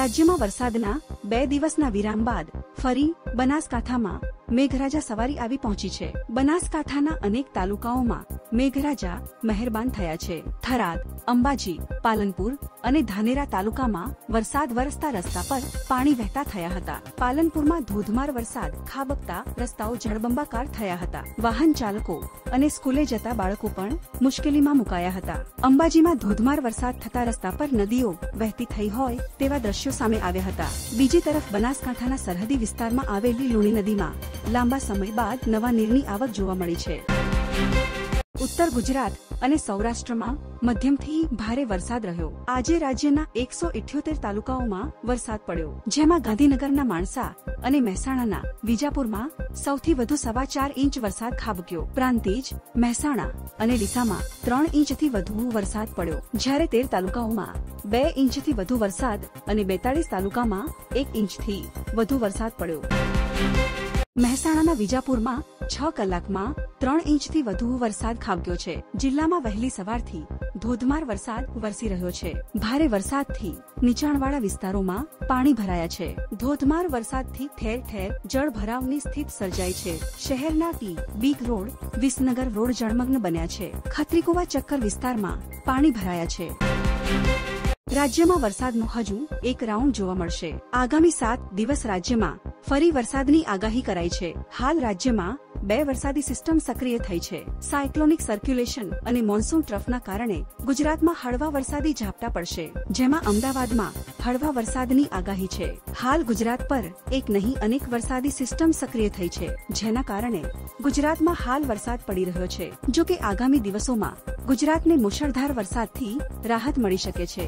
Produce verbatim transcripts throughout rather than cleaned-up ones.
રાજ્યમાં વરસાદના બે દિવસના વિરામ બાદ ફરી બનાસકાંઠામાં મેઘરાજા સવારી આવી પહોંચી છે। બનાસકાંઠાના અનેક તાલુકાઓમાં મેઘરાજા મહેરબાન થયા છે। થરાદ, અંબાજી, પાલનપુર અને ધાનેરા તાલુકામાં વરસાદ વરસતા રસ્તા પર પાણી વહેતા થયા હતા। પાલનપુરમાં ધોધમાર વરસાદ ખાબકતા રસ્તાઓ જળબંબાકાર થયા હતા। વાહન ચાલકો અને સ્કૂલે જતા બાળકો પણ મુશ્કેલીમાં મુકાયા હતા। અંબાજીમાં ધોધમાર વરસાદ થતા રસ્તા પર નદીઓ વહેતી થઈ હોય તેવા દ્રશ્યો સામે આવ્યા હતા। બીજી તરફ બનાસકાંઠાના સરહદી વિસ્તારમાં આવેલી લુણી નદીમાં લાંબા સમય બાદ નવા નીરની આવક જોવા મળી છે। ઉત્તર ગુજરાત અને સૌરાષ્ટ્રમાં મધ્યમથી ભારે વરસાદ રહ્યો। આજે રાજ્યના એકસો ઇઠ્યોતેર તાલુકાઓમાં વરસાદ પડ્યો, જેમાં ગાંધીનગરના માણસા અને મહેસાણાના વિજાપુરમાં સૌથી વધુ સવા ચાર ઇંચ વરસાદ ખાબક્યો। પ્રાંતિજ, મહેસાણા અને ડીસામાં ત્રણ ઇંચથી વધુ વરસાદ પડ્યો, જ્યારે તેર તાલુકાઓમાં બે ઇંચથી વધુ વરસાદ અને બેતાળીસ તાલુકામાં એક ઇંચથી વધુ વરસાદ પડ્યો। મહેસાણાના વિજાપુરમાં છ કલાકમાં ત્રણ ઇંચથી વધુ વરસાદ ખાબક્યો છે। જિલ્લામાં વહેલી સવારથી ધોધમાર વરસાદ વરસી રહ્યો છે। ભારે વરસાદથી નીચાણવાળા વિસ્તારોમાં પાણી ભરાયા છે। ધોધમાર વરસાદથી ઠેર ઠેર જળભરાવની સ્થિતિ સર્જાઈ છે। શહેરના T B road, Visnagar road જળમગ્ન બન્યા છે। ખત્રીકુવા ચક્કર વિસ્તારમાં પાણી ભરાયા છે। રાજ્યમાં વરસાદનો હજુ એક રાઉન્ડ જોવા મળશે। આગામી સાત દિવસ રાજ્યમાં ફરી વરસાદની આગાહી કરાઈ છે। હાલ રાજ્યમાં બે વરસાદી સિસ્ટમ સક્રિય થઈ છે। સાયક્લોનિક સર્ક્યુલેશન અને મોન્સૂન ટ્રફના કારણે ગુજરાતમાં હળવા વરસાદી ઝાપટા પડશે, જેમાં અમદાવાદમાં હળવા વરસાદની આગાહી છે। હાલ ગુજરાત પર એક નહીં અનેક વરસાદી સિસ્ટમ સક્રિય થઈ છે, જેના કારણે ગુજરાતમાં હાલ વરસાદ પડી રહ્યો છે। જો કે આગામી દિવસોમાં ગુજરાતને મુશળધાર વરસાદથી રાહત મળી શકે છે।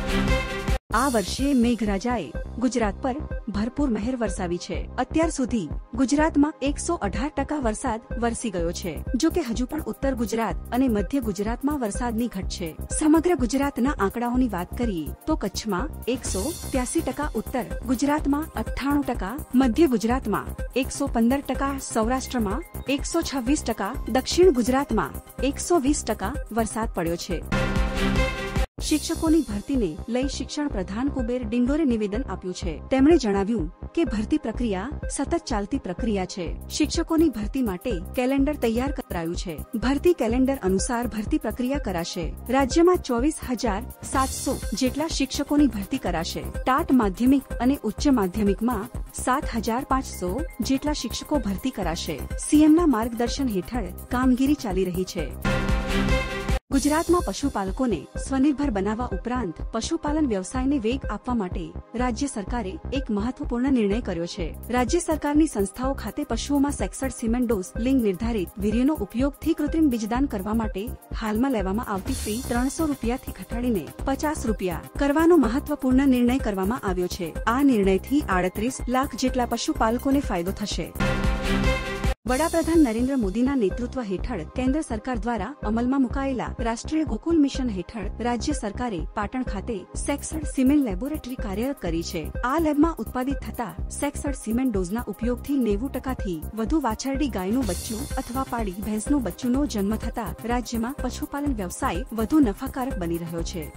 આ વર્ષે મેઘરાજાએ ગુજરાત પર ભરપૂર મહેર વરસાવી છે। અત્યાર સુધી ગુજરાતમાં એકસો અઢાર ટકા વરસાદ વરસી ગયો છે। જો કે હજુ પણ ઉત્તર ગુજરાત અને મધ્ય ગુજરાતમાં વરસાદની ઘટ છે। સમગ્ર ગુજરાતના આંકડાઓની વાત કરીએ તો કચ્છમાં એકસો ત્યાસી ટકા, ઉત્તર ગુજરાતમાં અઠ્ઠાણું ટકા, મધ્ય ગુજરાતમાં એકસો પંદર ટકા, સૌરાષ્ટ્રમાં એકસો છવ્વીસ ટકા, દક્ષિણ ગુજરાતમાં એકસો વીસ ટકા વરસાદ પડ્યો છે। શિક્ષકોની ભરતીને લઈ શિક્ષણ પ્રધાન કુબેર ડિંડોરે નિવેદન આપ્યું છે। તેમણે જણાવ્યું કે ભરતી પ્રક્રિયા સતત ચાલતી પ્રક્રિયા છે। શિક્ષકોની ભરતી માટે કેલેન્ડર તૈયાર કરાયું છે। ભરતી કેલેન્ડર અનુસાર ભરતી પ્રક્રિયા કરાશે। રાજ્યમાં ચોવીસ હજાર સાતસો જેટલા શિક્ષકોની ભરતી કરાશે। ટાટ માધ્યમિક અને ઉચ્ચ માધ્યમિકમાં સાત હજાર પાંચસો જેટલા શિક્ષકો ભરતી કરાશે। સીએમના માર્ગદર્શન હેઠળ કામગીરી ચાલી રહી છે। ગુજરાતમાં પશુપાલકોને સ્વનિર્ભર બનાવવા ઉપરાંત પશુપાલન વ્યવસાયને વેગ આપવા માટે રાજ્ય સરકારે એક મહત્વપૂર્ણ નિર્ણય કર્યો છે। રાજ્ય સરકારની સંસ્થાઓ ખાતે પશુઓમાં સેક્સડ સિમેન્ટ ડોઝ લિંગ નિર્ધારિત વીર્યનો ઉપયોગથી કૃત્રિમ બીજદાન કરવા માટે હાલમાં લેવામાં આવતી ફી ત્રણસો રૂપિયાથી ઘટાડીને પચાસ રૂપિયા કરવાનો મહત્વપૂર્ણ નિર્ણય કરવામાં આવ્યો છે। આ નિર્ણયથી આડત્રીસ લાખ જેટલા પશુપાલકોને ફાયદો થશે। વડાપ્રધાન નરેન્દ્ર મોદીના નેતૃત્વ હેઠળ કેન્દ્ર સરકાર દ્વારા અમલમાં મુકાયેલા રાષ્ટ્રીય ગોકુલ મિશન હેઠળ રાજ્ય સરકારે પાટણ ખાતે સેક્સડ સિમેન્ટ લેબોરેટરી કાર્યરત કરી છે। આ લેબમાં ઉત્પાદિત થતા સેક્સડ સિમેન્ટ ડોઝના ઉપયોગથી નેવું ટકાથી વધુ વાછરડી ગાયનું બચ્ચું અથવા પાડી ભેંસનું બચ્ચુંનો જન્મ થતા રાજ્યમાં પશુપાલન વ્યવસાય વધુ નફાકારક બની રહ્યો છે।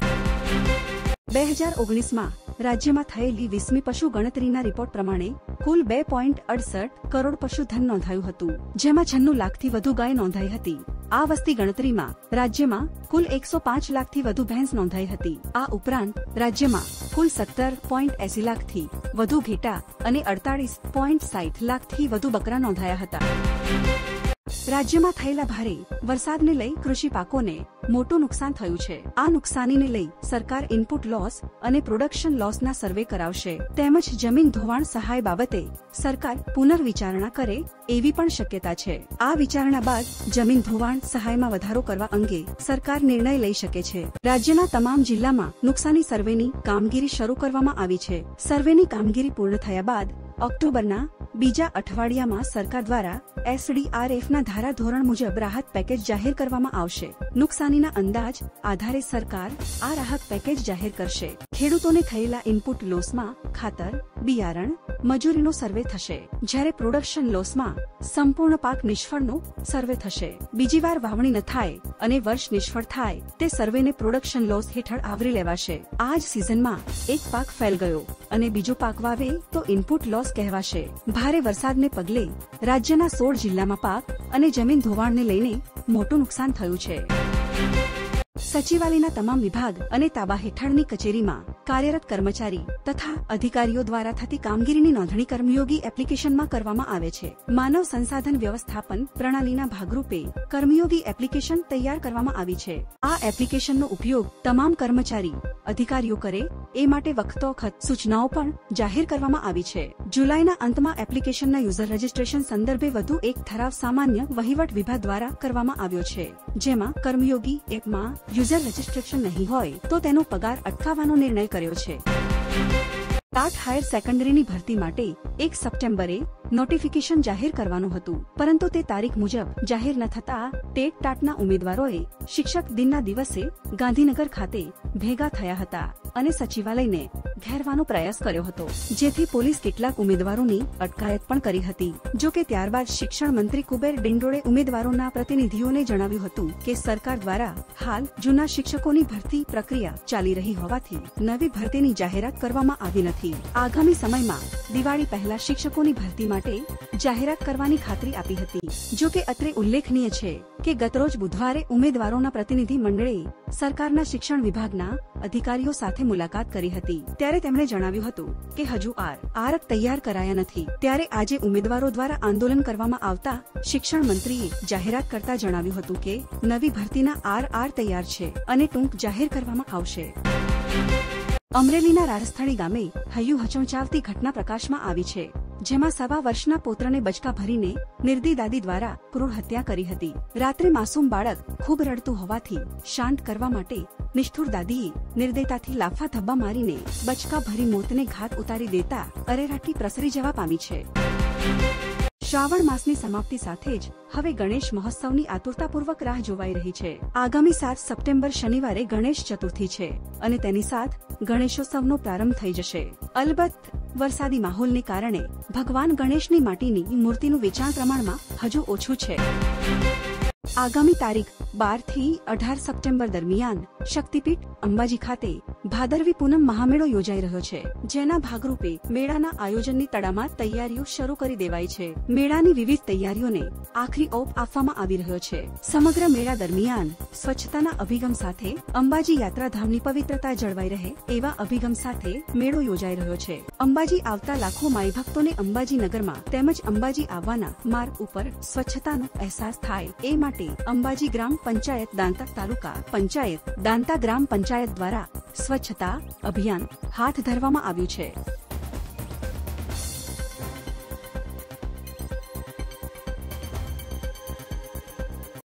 બે હજાર ઓગણીસમાં રાજ્યમાં થયેલી વીસમી પશુ ગણતરીના રિપોર્ટ પ્રમાણે કુલ બે પોઈન્ટ અડસઠ કરોડ પશુધન નોંધાયું હતું, જેમાં છન્નું લાખથી વધુ ગાય નોંધાઈ હતી। આ વસ્તી ગણતરીમાં રાજ્યમાં કુલ એકસો પાંચ લાખથી વધુ ભેંસ નોંધાઈ હતી। આ ઉપરાંત રાજ્યમાં કુલ સત્તર પોઈન્ટ એસી લાખથી વધુ ઘેટા અને અડતાલીસ પોઈન્ટ સાઠ લાખથી વધુ બકરા નોંધાયા હતા। રાજ્યમાં થયેલા ભારે વરસાદને લઈ કૃષિ પાકોને મોટું નુકસાન થયું છે। આ નુકસાનીને લઈ સરકાર ઇનપુટ લોસ અને પ્રોડક્શન લોસના સર્વે કરાવશે, તેમજ જમીન ધોવાણ સહાય બાબતે સરકાર પુનર્વિચારણા કરે એવી પણ શક્યતા છે। આ વિચારણા બાદ જમીન ધોવાણ સહાયમાં વધારો કરવા અંગે સરકાર નિર્ણય લઈ શકે છે। રાજ્યના તમામ જિલ્લામાં નુકસાની સર્વેની કામગીરી શરૂ કરવામાં આવી છે। સર્વેની કામગીરી પૂર્ણ થયા બાદ ઓક્ટોબરના બીજા અઠવાડિયામાં સરકાર દ્વારા એસડીઆરએફના ધારાધોરણ મુજબ રાહત પેકેજ જાહેર કરવામાં આવશે. નુકસાનીના અંદાજ આધારે સરકાર આ રાહત પેકેજ જાહેર કરશે. ખેડૂતોને થયેલા ઇનપુટ લોસમાં ખાતર, બિયારણ, મજૂરીનો સર્વે થશે, જ્યારે પ્રોડક્શન લોસમાં સંપૂર્ણ પાક નિષ્ફળનો સર્વે થશે. બીજી વાર વાવણી ન થાય અને વર્ષ નિષ્ફળ થાય તે સર્વેને પ્રોડક્શન લોસ હેઠળ આવરી લેવાશે. આ જ સિઝનમાં એક પાક ફેલ ગયો અને બીજો પાક વાવે તો ઇનપુટ લોસ કહેવાશે. ભારે વરસાદને પગલે રાજ્યના સોળ જિલ્લામાં પાક અને જમીન ધોવાણને લઈને મોટું નુકસાન થયું છે. સચિવાલયના તમામ વિભાગ અને તાબા હેઠળની કચેરીમાં કાર્યરત કર્મચારી તથા અધિકારીઓ દ્વારા થતી કામગીરીની નોંધણી કર્મયોગી એપ્લિકેશનમાં કરવામાં આવે છે. માનવ સંસાધન વ્યવસ્થાપન પ્રણાલીના ભાગરૂપે કર્મયોગી એપ્લિકેશન તૈયાર કરવામાં આવી છે. આ એપ્લિકેશનનો ઉપયોગ તમામ કર્મચારી અધિકારીઓ કરે એ માટે વખતોવખત સૂચનાઓ પણ જાહેર કરવામાં આવી છે. જુલાઈના અંતમાં એપ્લિકેશનના યુઝર રજીસ્ટ્રેશન સંદર્ભે વધુ એક ઠરાવ સામાન્ય વહીવટ વિભાગ દ્વારા કરવામાં આવ્યો છે, જેમાં કર્મયોગી એપમાં યુઝર રજીસ્ટ્રેશન નહીં હોય તો તેનો પગાર અટકાવવાનો નિર્ણય કર્યો છે. ટાટ હાયર સેકન્ડરીની ભરતી માટે એક સપ્ટેમ્બરે નોટિફિકેશન જાહેર કરવાનું હતું, પરંતુ તે તારીખ મુજબ જાહેર ન થતા ટેટ ટાટના ઉમેદવારોએ શિક્ષક દિનના દિવસે ગાંધીનગર ખાતે ભેગા થયા હતા અને સચિવાલયને ઘેરવાનો પ્રયાસ કર્યો હતો, જેથી પોલીસ કેટલાક ઉમેદવારોની અટકાયત પણ કરી હતી. જો કે ત્યારબાદ શિક્ષણ મંત્રી કુબેર ડિંડોરે ઉમેદવારોના પ્રતિનિધિઓને જણાવ્યું હતું કે સરકાર દ્વારા હાલ જૂના શિક્ષકોની ભરતી પ્રક્રિયા ચાલી રહી હોવાથી નવી ભરતીની જાહેરાત કરવામાં આવી નથી. આગામી સમયમાં દિવાળી પહેલા શિક્ષકોની ભરતી માટે જાહેરાત કરવાની ખાતરી આપી હતી. જો કે અત્રે ઉલ્લેખનીય છે કે ગતરોજ બુધવારે ઉમેદવારોના પ્રતિનિધિ મંડળે સરકારના શિક્ષણ વિભાગના અધિકારીઓ સાથે મુલાકાત કરી હતી. ત્યારે તેમણે જણાવ્યું હતું કે હજુ આર આરક તૈયાર કરાયા નથી. ત્યારે આજે ઉમેદવારો દ્વારા આંદોલન કરવામાં આવતા શિક્ષણ મંત્રીએ જાહેરાત કરતા જણાવ્યું હતું કે નવી ભરતીના આર આર તૈયાર છે અને ટૂંક જાહેર કરવામાં આવશે. અમરેલીના રાજસ્થળી ગામે હૈયું હચમચાવતી ઘટના પ્રકાશમાં આવી છે, જેમાં સવા વર્ષના પુત્રને બચકા ભરીને નિર્દયી દાદી દ્વારા ક્રૂર હત્યા કરી હતી. રાત્રે માસૂમ બાળક ખૂબ રડતું હોવાથી શાંત કરવા માટે નિષ્ઠુર દાદીએ નિર્દયતાથી લાફા ધબ્બા મારીને બચકા ભરી મોતને ઘાટ ઉતારી દેતા અરેરાટી પ્રસરી જવા પામી છે. શ્રાવણ માસની સમાપ્તિ સાથે જ હવે ગણેશ મહોત્સવની આતુરતાપૂર્વક રાહ જોવાઈ રહી છે. આગામી સાત સપ્ટેમ્બર શનિવારે ગણેશ ચતુર્થી છે અને તેની સાથ ગણેશોત્સવનો પ્રારંભ થઈ જશે. અલબત્ત વરસાદી માહોલને કારણે ભગવાન ગણેશની માટીની મૂર્તિનું વેચાણ પ્રમાણમાં હજુ ઓછું છે. આગામી તારીખ બાર થી અઢાર સપ્ટેમ્બર દરમિયાન શક્તિપીઠ અંબાજી ખાતે ભાદરવી પૂનમ મહામેળો યોજાઈ રહ્યો છે, જેના ભાગરૂપે મેળાના આયોજનની તડામાર તૈયારીઓ શરૂ કરી દેવાઈ છે. મેળાની વિવિધ તૈયારીઓને આખરી ઓપ આપવામાં આવી રહ્યો છે. સમગ્ર મેળા દરમિયાન સ્વચ્છતાના અભિગમ સાથે અંબાજી યાત્રાધામની પવિત્રતા જળવાઈ રહે એવા અભિગમ સાથે મેળો યોજાઈ રહ્યો છે. અંબાજી આવતા લાખો માઈ ભક્તોને અંબાજી નગરમાં તેમજ અંબાજી આવવાના માર્ગ ઉપર સ્વચ્છતાનો અહેસાસ થાય એ માટે અંબાજી ગ્રામ પંચાયત દાંતા તાલુકા પંચાયત દાંતા ગ્રામ પંચાયત દ્વારા સ્વચ્છતા અભિયાન હાથ ધરવામાં આવ્યું છે.